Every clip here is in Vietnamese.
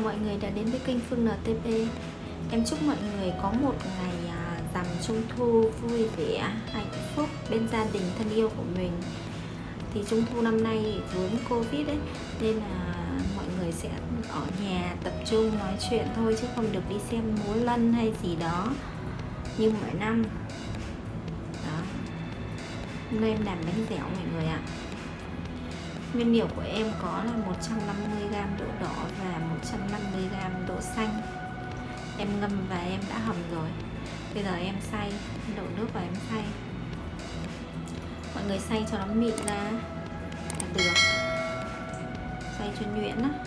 mọi người đã đến với kênh Phương NTP. Em chúc mọi người có một ngày rằm Trung thu vui vẻ, hạnh phúc bên gia đình thân yêu của mình. Thì Trung thu năm nay vướng Covid ấy, nên là mọi người sẽ ở nhà tập trung nói chuyện thôi, chứ không được đi xem múa lân hay gì đó như mọi năm. Đó. Hôm nay em làm bánh dẻo mọi người ạ. Nguyên liệu của em có là 150g đỗ đỏ và 150g đỗ xanh. Em ngâm và em đã hầm rồi. Bây giờ em xay, đổ nước vào em xay. Mọi người xay cho nó mịn ra là được. Xay cho nhuyễn á.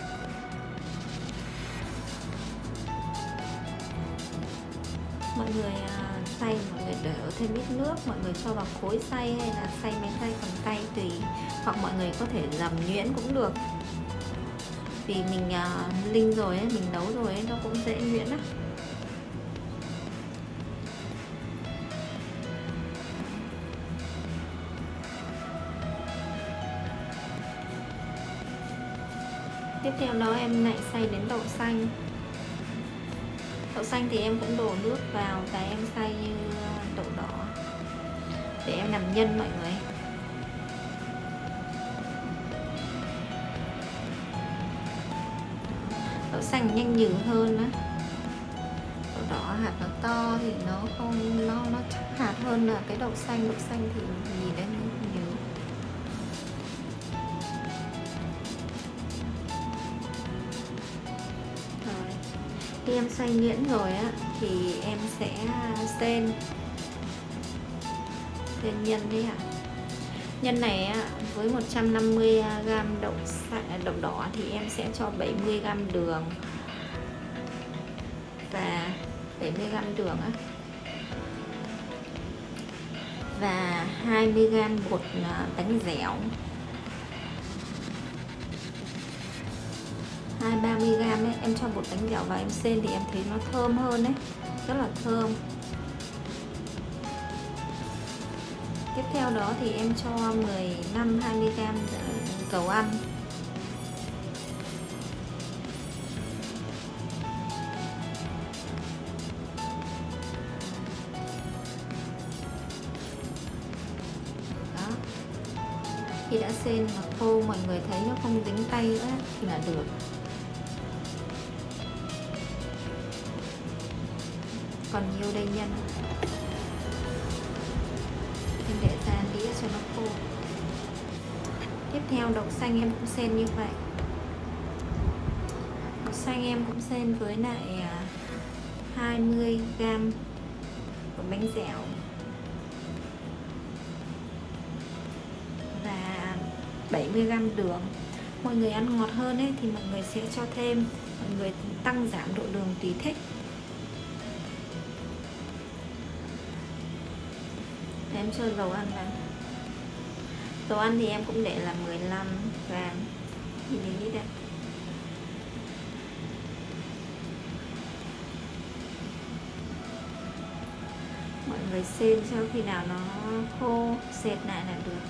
Mọi người xay, mọi người đổ thêm ít nước, mọi người cho vào cối xay hay là xay máy xay cầm tay tùy, hoặc mọi người có thể dầm nhuyễn cũng được. Vì mình linh rồi ấy, mình nấu rồi ấy, nó cũng dễ nhuyễn á. Tiếp theo đó em lại xay đến đậu xanh. Đậu xanh thì em cũng đổ nước vào và em xay như đậu đỏ để em làm nhân mọi người. Đậu xanh nhanh nhừ hơn á. Đậu đỏ hạt nó to thì nó không nó chắc hạt hơn là cái đậu xanh. Đậu xanh thì nhìn đấy nó nhừ. Khi em xay nhuyễn rồi á thì em sẽ xên nhân đi ạ. Nhân này á, với 150g đậu đỏ thì em sẽ cho 70g đường và 70g đường á, và 20g bột bánh dẻo, 20-30g ấy. Em cho bột bánh dẻo vào em xên thì em thấy nó thơm hơn đấy, rất là thơm. Tiếp theo đó thì em cho 15-20g dầu ăn. Đó. Khi đã xên và khô, mọi người thấy nó không dính tay nữa thì là được. Còn nhiều đây nhân, em để ra đĩa cho nó khô. Tiếp theo đậu xanh em cũng xên như vậy. Đậu xanh em cũng xên với lại 20g của bánh dẻo và 70g đường. Mọi người ăn ngọt hơn ấy thì mọi người sẽ cho thêm, mọi người tăng giảm độ đường tùy thích. Em cho dầu ăn vào. Dầu ăn thì em cũng để là 15g ml đấy. Mọi người xên cho khi nào nó khô, sệt lại là được.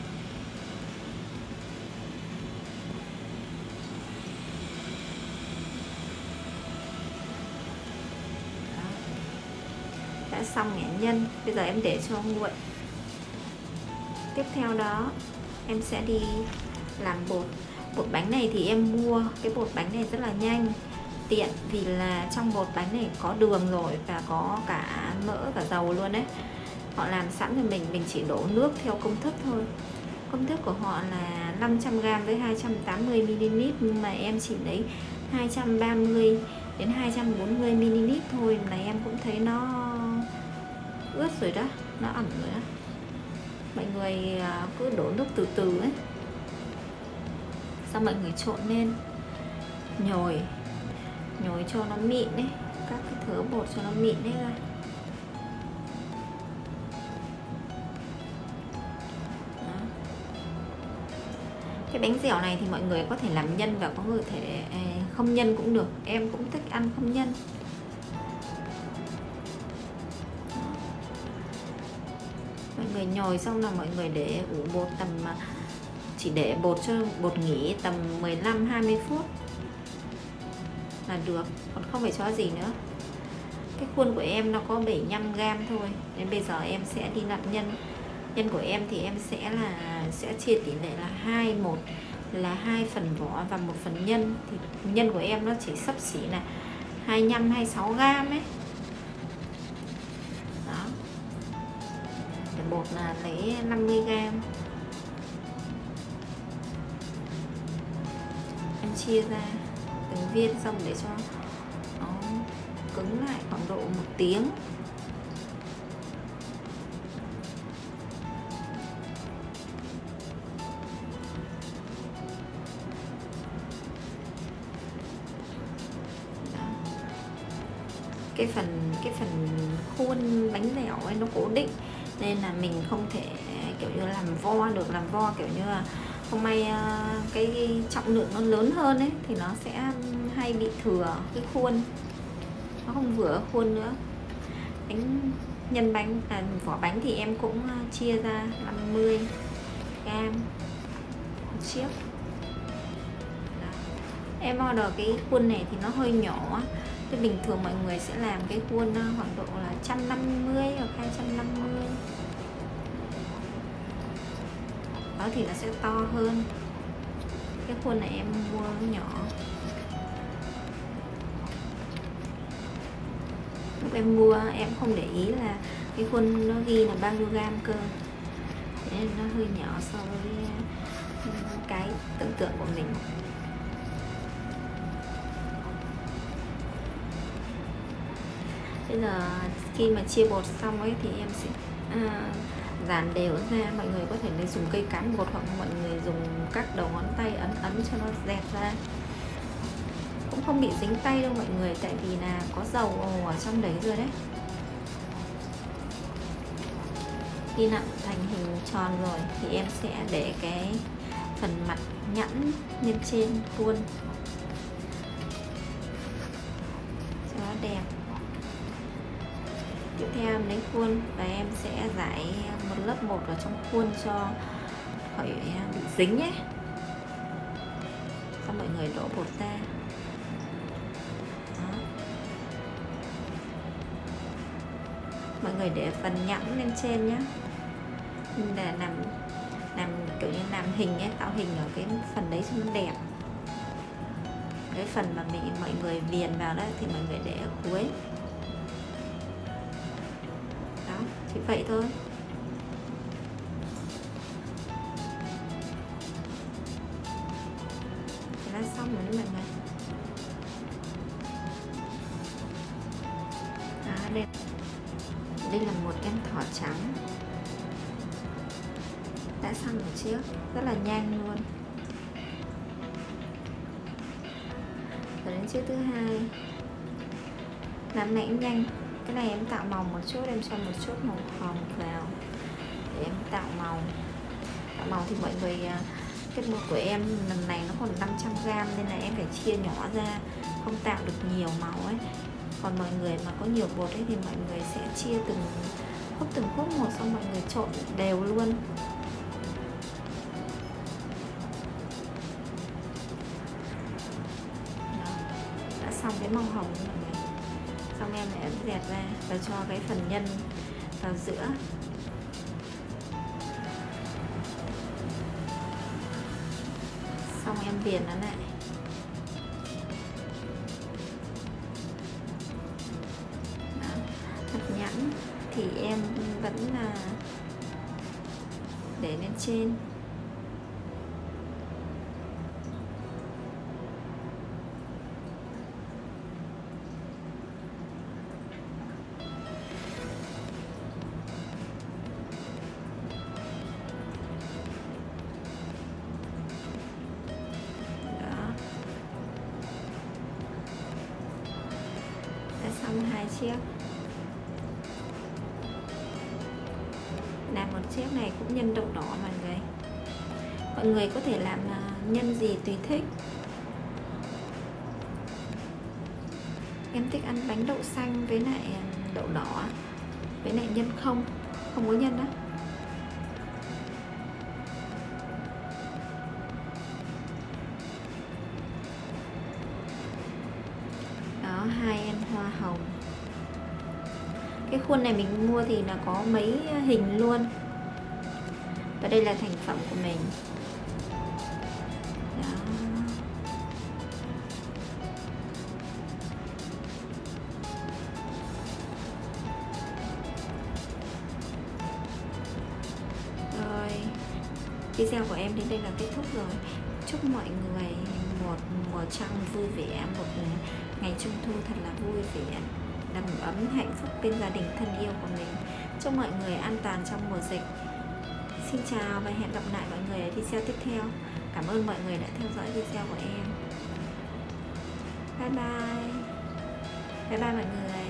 Đã xong nhả nhân, bây giờ em để cho nguội. Tiếp theo đó em sẽ đi làm bột. Bột bánh này thì em mua cái bột bánh này rất là nhanh, tiện, vì là trong bột bánh này có đường rồi và có cả mỡ, cả dầu luôn đấy. Họ làm sẵn cho mình chỉ đổ nước theo công thức thôi. Công thức của họ là 500g với 280ml, nhưng mà em chỉ lấy 230 đến 240ml thôi là em cũng thấy nó ướt rồi đó, nó ẩm rồi đó. Mọi người cứ đổ nước từ từ ấy, xong mọi người trộn lên, nhồi cho nó mịn đấy, các cái thớ bột cho nó mịn đấy ra. Đó. Cái bánh dẻo này thì mọi người có thể làm nhân và có thể không nhân cũng được. Em cũng thích ăn không nhân. Mọi người nhồi xong là mọi người để ủ bột tầm, chỉ để bột cho bột nghỉ tầm 15-20 phút. là được, còn không phải cho gì nữa. Cái khuôn của em nó có 75g thôi, nên bây giờ em sẽ đi làm nhân. Nhân của em thì em sẽ chia tỷ lệ là 2:1, là 2 phần vỏ và 1 phần nhân. Thì nhân của em nó chỉ xấp xỉ là 25-26g ấy. Đó. Để bột là lấy 50g. Em chia ra từng viên xong để cho nó cứng lại khoảng độ 1 tiếng. Cái phần khuôn bánh dẻo ấy nó cố định, nên là mình không thể kiểu như làm vo được. Làm vo kiểu như là không may cái trọng lượng nó lớn hơn ấy thì nó sẽ hay bị thừa cái khuôn, nó không vừa khuôn nữa. Nhân bánh vỏ bánh thì em cũng chia ra 50g một chiếc. Đó. Em order cái khuôn này thì nó hơi nhỏ. Thế bình thường mọi người sẽ làm cái khuôn khoảng độ là 150 hoặc 250. Đó thì nó sẽ to hơn. Cái khuôn này em mua nhỏ. Lúc em mua em không để ý là cái khuôn nó ghi là bao nhiêu gam cơ, thế nên nó hơi nhỏ so với cái tưởng tượng của mình. Bây giờ khi mà chia bột xong ấy thì em sẽ dàn đều ra. Mọi người có thể lấy dùng cây cán bột hoặc mọi người dùng các đầu ngón tay ấn cho nó dẹp ra. Cũng không bị dính tay đâu mọi người, tại vì là có dầu ở trong đấy rồi đấy. Khi nặn thành hình tròn rồi thì em sẽ để cái phần mặt nhẵn lên trên khuôn cho nó đẹp. Tiếp theo em lấy khuôn và em sẽ rải một lớp bột vào trong khuôn cho khỏi bị dính nhé. Xong mọi người đổ bột ra. Đó. Mọi người để phần nhẵn lên trên nhé, để làm kiểu như làm hình ấy, tạo hình ở cái phần đấy cho nó đẹp. Cái phần mà mọi người viền vào đó thì mọi người để ở cuối. Đó, chỉ vậy thôi. Thế là xong rồi đấy mọi người. Đó, đây là một em thỏ trắng đã xong một chiếc, rất là nhanh luôn. Rồi đến chiếc thứ hai, làm này cũng nhanh. Cái này em tạo màu một chút, em cho một chút màu hồng vào để em tạo màu. Tạo màu thì mọi người, cái bột của em lần này nó còn 500g nên là em phải chia nhỏ ra, không tạo được nhiều màu ấy. Còn mọi người mà có nhiều bột ấy thì mọi người sẽ chia từng khúc một, xong mọi người trộn đều luôn. Đó, đã xong cái màu hồng mọi người. Xong em lại ấn dẹt ra và cho cái phần nhân vào giữa. Xong em viền nó lại. Mặt nhẵn thì em vẫn là để lên trên. Xong hai chiếc. Làm một chiếc này cũng nhân đậu đỏ mọi người. Mọi người có thể làm nhân gì tùy thích. Em thích ăn bánh đậu xanh với lại đậu đỏ, với lại nhân không có nhân đó. khuôn này mình mua thì là có mấy hình luôn. Và đây là thành phẩm của mình. Đó. Rồi, video của em đến đây là kết thúc rồi. Chúc mọi người một mùa trăng vui vẻ, một ngày trung thu thật là vui vẻ, đầm ấm hạnh phúc bên gia đình thân yêu của mình. Chúc mọi người an toàn trong mùa dịch. Xin chào và hẹn gặp lại mọi người ở video tiếp theo. Cảm ơn mọi người đã theo dõi video của em. Bye bye. Bye bye mọi người.